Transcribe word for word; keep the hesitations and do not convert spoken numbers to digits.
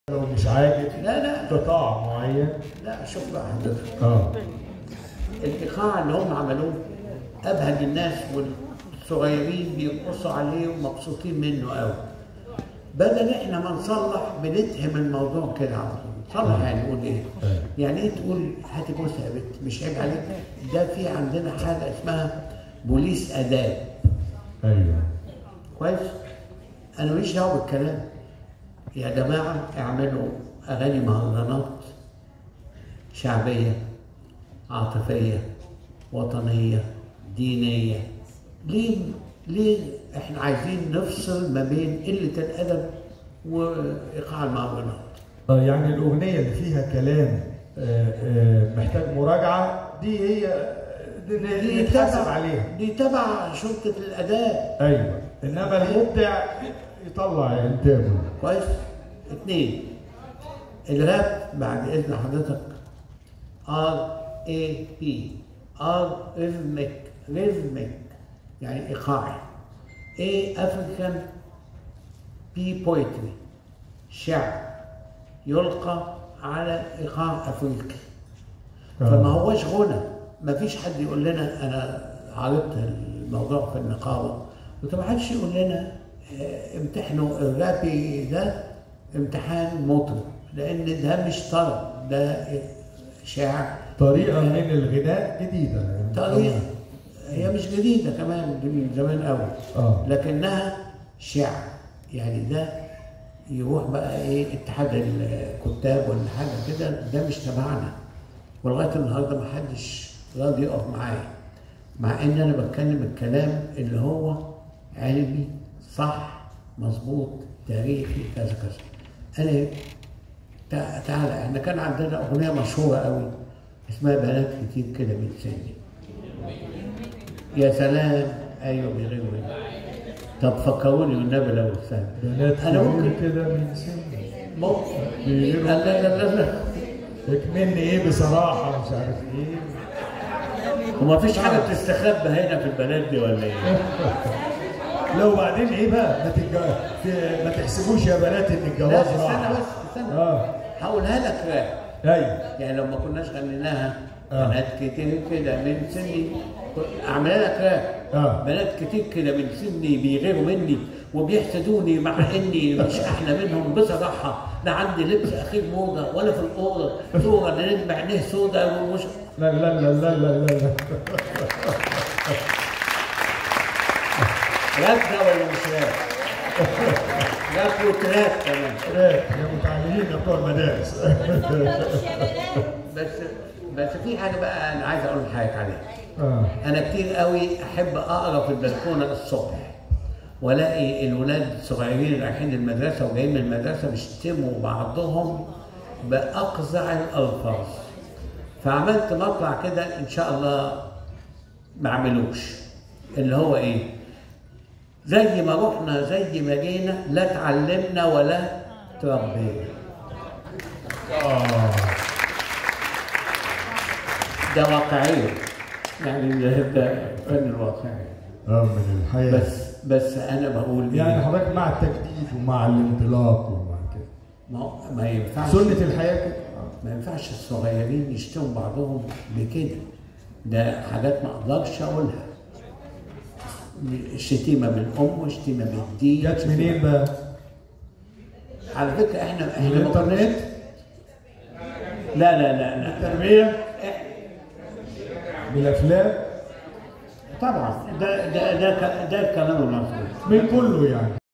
لو مش عاجب لا لا قطاع معين. لا شوف بقى حضرتك، اه الايقاع اللي هم عملوه ابهج الناس، والصغيرين بيقصوا عليه ومبسوطين منه قوي. بدل احنا ما نصلح بنتهم الموضوع كده على طول. صلح يعني نقول ايه؟ يعني ايه تقول هاتي بوسه يا بنت؟ مش عيب عليك؟ ده في عندنا حاجه اسمها بوليس اداب. ايوه كويس؟ انا ماليش دعوه بالكلام. يا جماعه اعملوا اغاني مهرجانات شعبيه عاطفيه وطنيه دينيه. ليه ليه احنا عايزين نفصل ما بين قله الادب وايقاع المهرجانات؟ اه يعني الاغنيه اللي فيها كلام آه، آه، محتاج مراجعه دي هي دي, دي, دي يتحاسب عليها، دي تبع شرطه الاداب. ايوه، انما المبدع يطلع انتاجه. كويس؟ اثنين، الراب بعد اذن حضرتك ار اي بي، ار ريزميك، ريزميك يعني ايقاعي. ايه افريكان بي بويتري، شعر يلقى على ايقاع افريقي. فما هوش غنى. ما فيش حد يقول لنا، انا عرضت الموضوع في النقابه قلت ما حدش يقول لنا امتحنوا الرابي ده امتحان مطرب، لان ده مش طرب، ده شعر. طريقه من الغناء جديده يعني. طريقه هي مش جديده كمان، دي من زمان قوي. اه لكنها شعر. يعني ده يروح بقى ايه اتحاد الكتاب ولا حاجه كده، ده مش تبعنا. ولغايه النهارده ما حدش راضي يقف معايا، مع ان انا بتكلم الكلام اللي هو علمي صح مظبوط تاريخي كذا كذا. انا تعالى، احنا كان عندنا اغنيه مشهوره قوي اسمها بنات كتير كده من سني. يا سلام، ايوه بيغيروا مني. طب فكروني والنبي لو استنى. بنات انا ممكن كده من سني ممكن لا لا لا لا اكملني ايه بصراحه مش عارف ايه. وما فيش حاجه بتستخبى هنا في البنات دي ولا ايه؟ لو بعدين ايه بقى ما تتجوز، ما تحسبوش يا بنات ان الجواز راح. استنى بس استنى اه هقولها لك راب. ايوه يعني لو ما كناش غنيناها آه. بنات كتير كده من سني، اعملها لك راب. آه. بنات كتير كده من سني بيغيروا مني وبيحسدوني، مع اني مش احلى منهم بصراحه. لا عندي لبس اخير موضه ولا في الاوضه صوره نجم عينيه سودا ومش لا لا لا لا لا لا راب ده ولا مش راب؟ راب وتراب كمان. راب يا متعلمين يا بتوع المدارس. بس بس في حاجه بقى انا عايز اقول لحضرتك عليها. آه. انا كتير قوي احب اقرا في البلكونه الصبح والاقي الولاد الصغيرين رايحين المدرسه وجايين من المدرسه بيشتموا بعضهم باقزع الالفاظ. فعملت مطلع كده ان شاء الله ما اعملوش، اللي هو ايه؟ زي ما رحنا زي ما جينا، لا اتعلمنا ولا تربينا. اه ده واقعيه، يعني ده فن الواقعي. اه من الحياه. بس بس انا بقول يعني إيه؟ حضرتك مع التجديد ومع الانطلاق ومع كده. ما ما ينفعش سنه الحياه كده. ما ينفعش الصغيرين يشتموا بعضهم بكده. ده حاجات ما اقدرش اقولها. شتيمه بالام وشتيمه بالدين. جت منين بقى؟ على فكره احنا احنا الانترنت؟ لا لا لا لا التربيه؟ بالافلام؟ طبعا ده ده ده ده الكلام المظبوط من كله يعني.